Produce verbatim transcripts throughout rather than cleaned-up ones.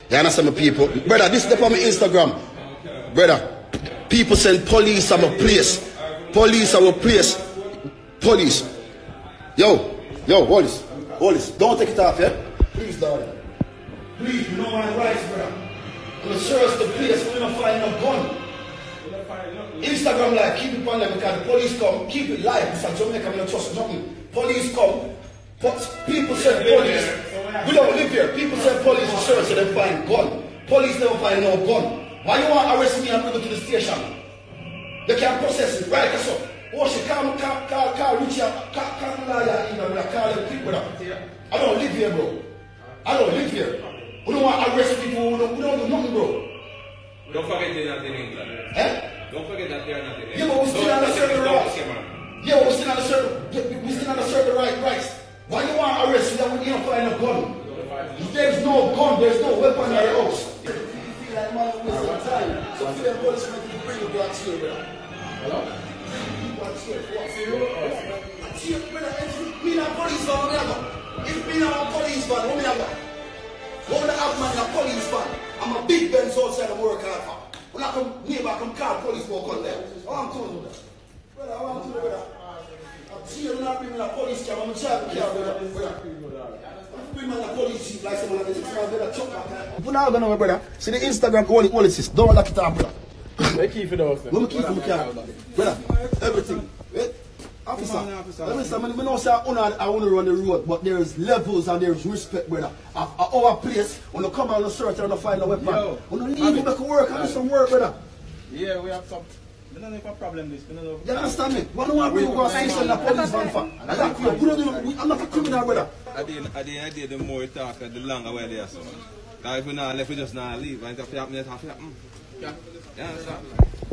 You understand me, people? Brother, this is the on my Instagram. Brother, people send police at my place. Police at my place. Police. Yo, yo, hold this. Hold this. Don't take it off, yeah? Please, darling. Please, you know my rights, brother. I'm going to search the place. We're going to find no gun. Instagram live, keep it on there because the police come, keep it live. It's a Jamaica, I'm not trust nothing. Police come, people send police. We don't live here. People send police to search and they find gun. Police never find no gun. Why you want to arrest me and bring me to the station? They can't process it, right? That's all. Oh, she can't, can't, can't, can't reach you, can't, can't lie here, even, call them people. I don't live here, bro. I don't live here. We don't want to arrest people, we don't, we don't do nothing, bro. Don't forget they're not in England. Eh? Don't forget that they're not in England. Yeah, but we still on a certain rights. Yeah, but we still on a certain, we still on a certain right rights. Why you want to arrest me that we don't find a gun? If there's no gun, there's no weapon in your house. You feel like man waste your time. So feel like police want to bring you back here, brother. Hello? What's here? What's here? Brother, if me not police van, what me have? If me not a police van, what me have? What would I have man in a police van? I'm a big Benz outside and work hard for. When I come neighbor, I come call police for gun there. What I'm telling you, brother? Brother, what I'm telling you, brother? I'm seeing not bringing a police cab, I'm a child cab, brother. I'm bringing a police jeep like someone like this. I'm going to chuck back. If you're not going to know, brother, see the Instagram, all it, all it is. Don't lock it up, brother. They keep it off. Let me keep it car. Brother, everything. Eh? Officer, let me say, I know say I want to run the road, but there's levels and there's respect, brother. At our place, when you come out on the search and find a weapon, when you leave, you make work and do some work, brother. Yeah, we have some. We don't have a problem this. We don't know. You understand me? Why don't we go and see the police van for? I'm not a criminal, brother. At the end of the day, the more you talk, the longer we're there. So, if we're not left, we just not leave. And if you happen, it happen. Yeah. Yeah, that's right.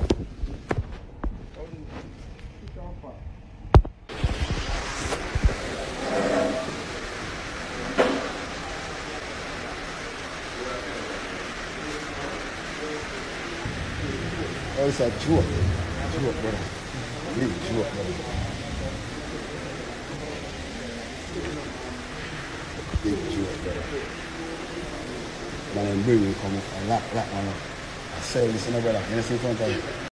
Oh, it's a joke. Joke, brother. Big joke, brother. Big joke, brother. Man, I'm bringing you come up and lock, lock, man. I say, listen, brother. You see in front of you.